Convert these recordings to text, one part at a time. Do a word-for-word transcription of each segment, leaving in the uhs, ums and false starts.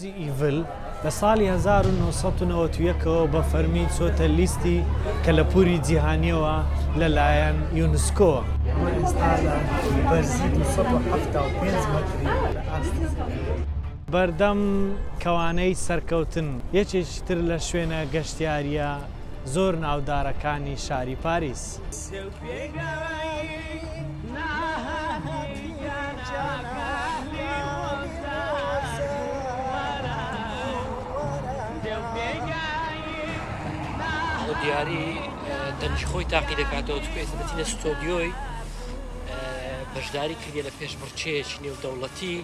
بورجی ئیڤل لە ساڵی هەزار و نۆ سەد و نەوەت و یەکەوە بە فەرمی چۆتە لیستی کەلەپوری جیهانیەوە لەلایەن یونسکۆ. ئێستا لە بەرزی دوو سەد و هەفتاد و پێنج مەتری لە ئاستی بەردەم کەوانەی سەرکەوتن یەکێکی تر لە شوێنە گەشتیاریە زۆر ناودارەکانی شاری پاریس. دیاری دەنجی خۆی تاقی دەکاتەوە چکە دەچینە ستۆدیۆی بەشداری کردێ لە پێشبڕچەیەکی نێودەوڵەتی.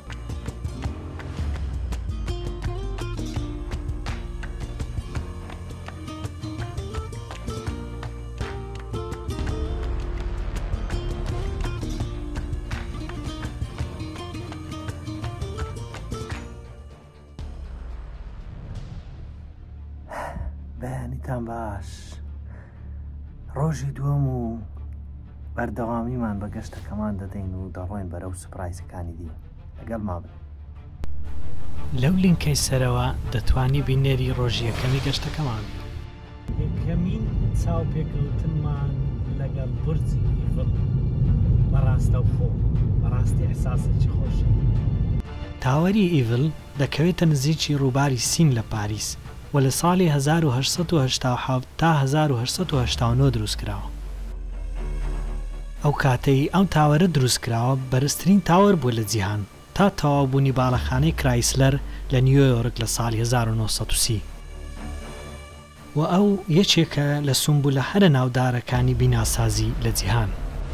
بەیانیتان باش ڕۆژی دووەم و بەردەوامیمان بە گەشتەکەمان دەدەین و دەڕۆین بەرەو سوپرایزەکانی دی لەگەڵ ما بن. لەو لینکەی سەرەوە دەتوانی بینێری ڕۆژیەکەمی گەشتەکەمان. یەکەمین چاوپێکەوتنمان لەگەڵ بورجی ئیڤڵ بەڕاستە خۆ بەڕاستی ئەحساسێکی خۆشە. تاوەری ئیڤڵ دەکەوێتە نزیکی ڕووباری سین لە پاریس و لە ساڵی هەزار و هەشت سەد و هەشتا و حەوت تا هەزار و هەشت سەد و هەشتا و نۆ دروست کراوە. ئەو کاتەی ئەو تاوەرە دروست کراوە بەرزترین تاوەر بووە لە جیهان تا تەواوبوونی باڵەخانەی کرایسلەر لە نیویۆرک لە ساڵی هەزار و نۆ سەد و سی و ئەو یەکێکە لە سومبولە هەرە ناودارەکانی بیناسازی لە جیهان.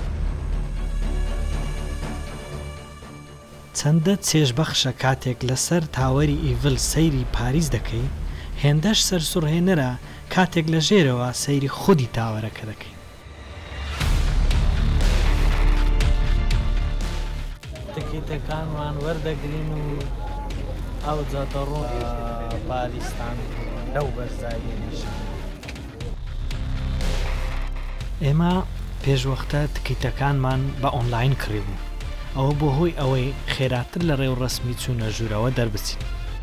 چەندە چێژبەخشە کاتێک لەسەر تاوەری ئیڤڵ سەیری پاریس دەکەی، هێندەش سەرسوڕهێنەرە کاتێک لە ژێرەوە سەیری خودی تاوەرەکە دەکەی. تکیتەکانمان وەردەگرین و ئەو جاتەڕۆ پاریستان لەو بەرزایی نیشان. ئێمە پێشوەختە تکیتەکانمان بە ئۆنلاین کڕیبوو، ئەوە بۆ هۆی ئەوەی خێراتر لە ڕێو ڕەسمی چوونە ژوورەوە دەربچین.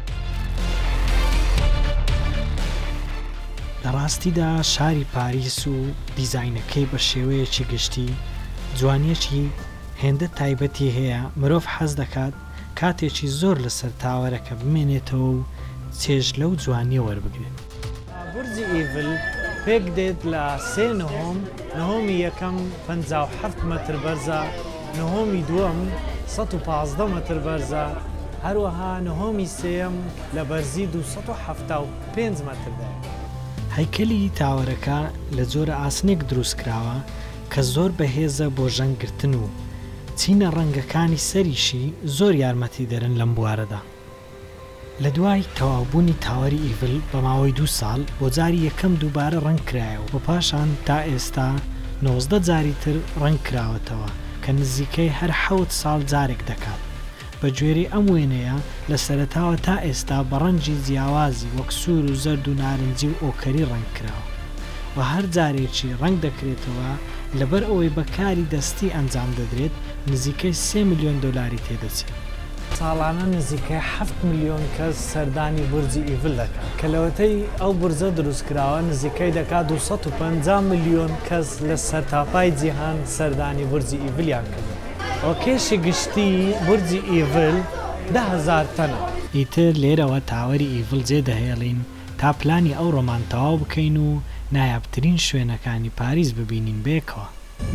لە ڕاستیدا شاری پاریس و دیزاینەکەی بە شێوەیەکی گشتی جوانیەکی هێندە تایبەتی هەیە. مرۆڤ حەز دەکات کاتێکی زۆر لەسەر تاوەرەکە بمێنێتەوە و چێژ لەو جوانیە وەربگرێت. بورجی ئیڤڵ پێک دێت لە سێ نهۆم، نهۆمی یەکەم پەنجا و حەفت مەتر بەرزە، نهۆمی دووەم سەد و پازدە مەتر بەرزە، هەروەها نهۆمی سێەم لە بەرزی دوو سەد و حەفتا و پێنج مەتردا. هەیکەلی تاوەرەکە لە جۆرە ئاسنێک دروست کراوە کە زۆر بەهێزە بۆ ژەنگرتن و چینە ڕەنگەکانی سەریشی زۆر یارمەتی دەرن لەم بوارەدا. لە دوای تەواوبوونی تاوەری ئیڤڵ بە ماوەی دوو ساڵ بۆ جاری یەکەم دووبارە ڕەنگ کرایەوە و پاشان تا ئێستا نۆزدە جاری تر ڕەنگ کراوەتەوە کە نزیکەی هەر حەوت ساڵ جارێک دەکات. بە گوێرەی ئەم وێنەیە لە سەرەتاوە تا ئێستا بە ڕەنگی جیاوازی وەک سوور و زەرد و نارنجی و ئۆکەری ڕەنگ کراوە و هەر جارێکی ڕەنگ دەکرێتەوە لەبەر ئەوەی بەکاری دەستی ئەنجام دەدرێت نزیکەی سێ ملیۆن دۆلاری تێدەچێت. ساڵانە نزیکەی حەفت ملیۆن کەس سەردانی بورجی ئیڤڵ دەکات کە لەوەتەی ئەو بورجە دروستکراوە نزیکەی دەکات دوو سەد و پەنجا ملیۆن کەس لە سەرتاپای جیهان سەردانی بورجی ئیڤڵیان کردن. ئۆکێشی گشتی بورجی ئیڤڵ ده هەزار تەنە. ئیتر لێرەوە تاوەری ئیڤڵ جێ دەهێڵین تا پلانی ئەو ڕۆمان تەواو بکەین و نایابترین شوێنەکانی پاریس ببینین بێکەوە.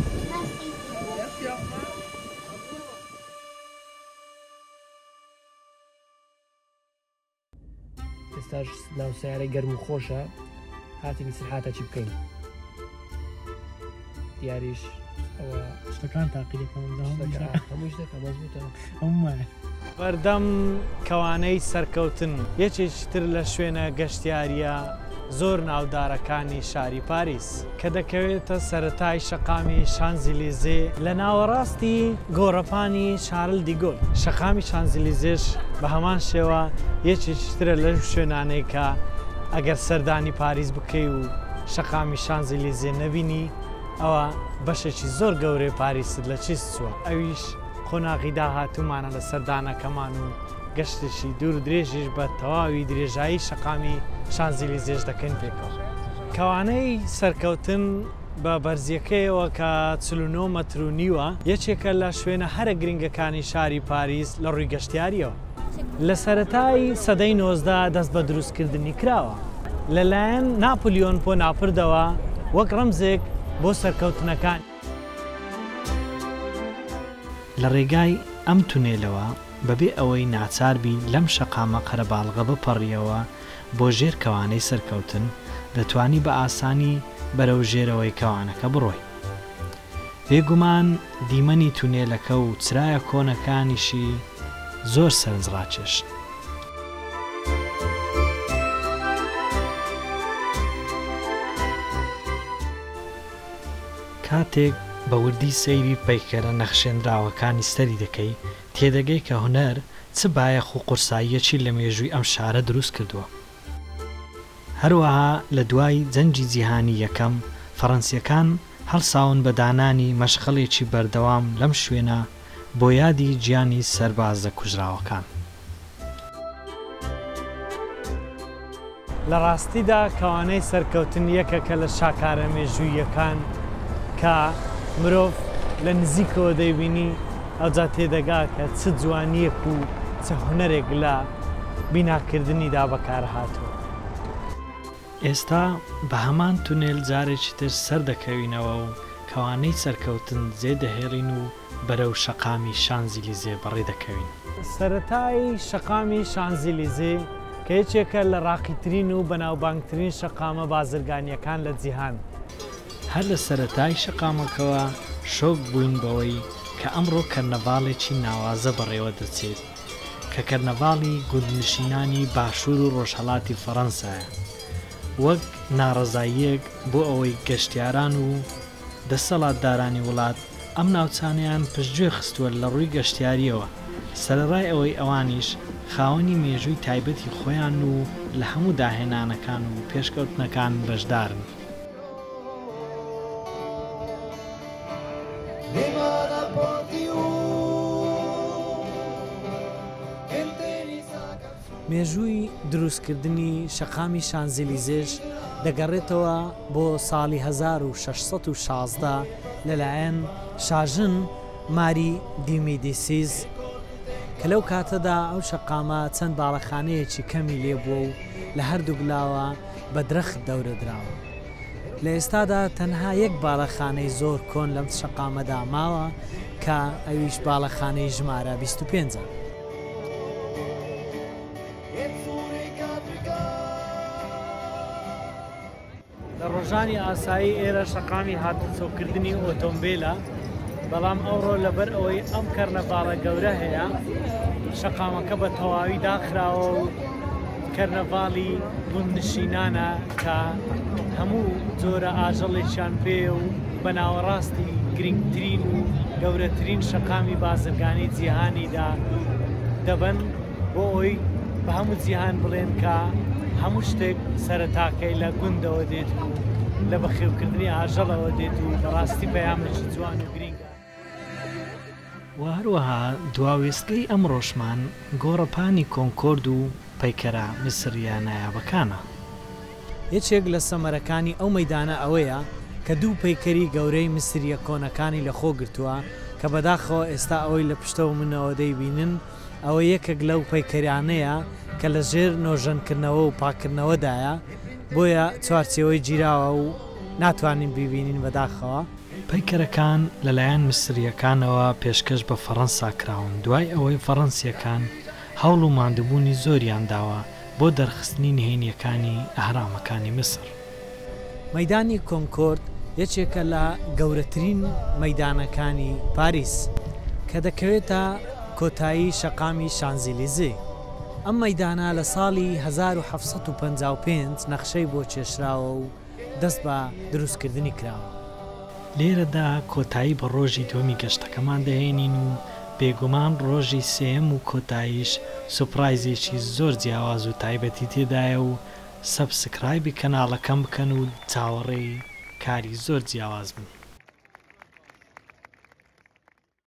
ئێستاش ناو سیارەی گەرم و خۆشە هاتیمی سرحاتەکی بکەین. دیاریش ئەوە شتەکان تاقیەکەم هەمووش دەکە مەزبوطە. بەردەم کەوانەی سەرکەوتن یەکێکی تر لە شوێنە گەشتیاریە زۆر ناودارەکانی شاری پاریس کە دەکەوێتە سەرەتای شەقامی شانزلیزێ لە ناوەڕاستی گۆڕەپانی شارل دیگۆل. شەقامی شانزلیزێش بە هەمان شێوە یەکێکی ترە لە شوێنانەی کە ئەگەر سەردانی پاریس بکەی و شەقامی شانزلیزێ نەبینی ئەوە بەشێکی زۆر گەورەی پاریست لە چیست چووە. ئەویش قۆناغی داهاتوومانە لە سەردانەکەمان و گەشتێکی دوور و درێژیش بە تەواوی درێژایی شەقامی شانزیلیزێش دەکەن پێکەوە. کەوانەی سەرکەوتن بە بەرزیەکەیەوە کە چل و نۆ مەتر و نیوە یەکێکە لە شوێنە هەرە گرنگەکانی شاری پاریس لە ڕووی گەشتیاریەوە. لە سەرەتای سەدەی نۆزدە دەست بە دروستکردنی کراوە. لەلایەن ناپلیۆن پۆ ناپردەوە وەک ڕەمزێک بۆ سەرکەوتنەکان. لە ڕێگای ئەم تونێلەوە بەبێ ئەوەی ناچاربی لەم شەقامە قەرەباڵغە بپەڕیەوە بۆ ژێر کەوانەی سەرکەوتن دەتوانی بە ئاسانی بەرەو ژێرەوەی کەوانەکە بڕۆی. بێگومان دیمەنی تونێلەکە و چرایە کۆنەکانیشی زۆر سەرنجڕاکێشن. کاتێک بە وردی سەیری پەیکەرە نەخشێنراوەکانی سەری دەکەی تێدەگەی کە هونەر چ بایەخ و قورساییەکی لە مێژووی ئەم شارە دروست کردووە. هەروەها لە دوای جەنگی جیهانی یەکەم فەڕەنسیەکان هەڵساون بە دانانی مەشغەڵێکی بەردەوام لەم شوێنە بۆ یادی گیانی سەربازە کوژراوەکان. لە ڕاستیدا کەوانەی سەرکەوتن یەکەکە لە شاکارە مێژوویەکان کە مرۆڤ لە نزیکەوە دەیبینی ئەوجا تێدەگا کە چ جوانیەک و چ هونەرێک لە بیناکردنیدا بەکارهاتوە. ئێستا بە هەمان تونێل جارێکی تر سەردەکەوینەوە و کەوانەی سەرکەوتن جێ دەهێڵین و بەرەو شەقامی شانزیلیزێ بەڕێ دەکەوین. سەرەتای شەقامی شانزیلیزێ کە یەکێکە لە ڕاقیترین و بەناوبانگترین شەقامە بازرگانیەکان لە جیهان. هەر لە سەرەتای شەقامەکەوە شۆک بووین بەوەی کە ئەمڕۆ کەرنەڤاڵێکی ناوازە بەڕێوە دەچێت کە کەرنەڤاڵی گوندنشینانی باشوور و ڕۆژهەڵاتی فەڕەنسایە، وەک ناڕەزاییەک بۆ ئەوەی گەشتیاران و دەسەڵاتدارانی وڵات ئەم ناوچانیان پشتگوێ خستووە لە ڕووی گەشتیاریەوە سەرەڕای ئەوەی ئەوانیش خاوەنی مێژووی تایبەتی خۆیان و لە هەموو داهێنانەکان و پێشکەوتنەکان بەشدارن. مێژووی دروستکردنی شەقامی شانزیلیزێش دەگەڕێتەوە بۆ ساڵی هەزار و شەش سەد و شازدە لەلایەن شاژن ماری دیمیدیسیز کە لەو کاتەدا ئەو شەقامە چەند باڵەخانەیەکی کەمی لێبووە و لە هەردوو گلاوە بە درەخت دەورە دراوە. لە ئێستادا تەنها یەک باڵەخانەی زۆر کۆن لەم شەقامەدا ماوە کە ئەویش باڵەخانەی ژمارە بیست و پێنجە. لە ڕۆژانی ئاسایی ئێرە شەقامی هاتوچۆکردنی ئۆتۆمبیلە، بەڵام ئەوڕۆ لەبەر ئەوەی ئەم کەرنەڤاڵە گەورە هەیە شەقامەکە بە تەواوی داخراوە و کەرنەڤاڵی گوندنشینانە کە هەموو جۆرە ئاژەڵێکیان پێ و بە ناوەڕاستی گرنگترین و گەورەترین شەقامی بازرگانی جیهانیدا دەبن بۆ ئەوی بە هەموو جیهان بڵێن کە هەموو شتێک سەرەتاکەی لە گوندەوە دێت و لە بەخێوکردنی ئاژەڵەوە دێت و بەڕاستی پەیامێکی جوان و گرنگە. و هەروەها دواوێستگەی ئەم ڕۆژمان گۆڕەپانی کۆنکۆرد و پەیکەرە میسریە نایابەکانە. یەکێک لە سەمەرەکانی ئەو مەیدانە ئەوەیە کە دوو پەیکەری گەورەی میسریە کۆنەکانی لەخۆ گرتووە کە بەداخەوە ئێستا ئەوەی لە پشتەوە منەوە دەیبینن ئەوە یەکێک لەو پەیکەریانەیە کە لە ژێر نۆژەنکردنەوە و پاکردنەوەدایە، بۆیە چوارچێوەی گیراوە و ناتوانین ببینین بەداخەوە. پەیکەرەکان لەلایەن میسریەکانەوە پێشکەش بە فەڕەنسا کراون دوای ئەوەی فەڕەنسیەکان هەوڵ و ماندووبوونی زۆریان داوە بۆ دەرخستنی نهێنیەکانی ئەهرامەکانی میسر. مەیدانی کۆنکۆرد یەکێکە لە گەورەترین مەیدانەکانی پاریس کە دەکەوێتە کۆتایی شەقامی شانزیلیزێ. ئەم مەیدانە لە ساڵی هەزار و حەڤت سەد و پەنجا و پێنج نەخشەی بۆ کێشراوە و دەست بە دروستکردنی کراوە. لێرەدا کۆتایی بە ڕۆژی دووەمی گەشتەکەمان دەهێنین و بێگومان ڕۆژی سێم و کۆتاییش سوپرایزێکی زۆر جیاواز و تایبەتی تێدایە و سەبسکرایبی کەناڵەکەم بکەن و چاوەڕێی کاری زۆر جیاواز بن.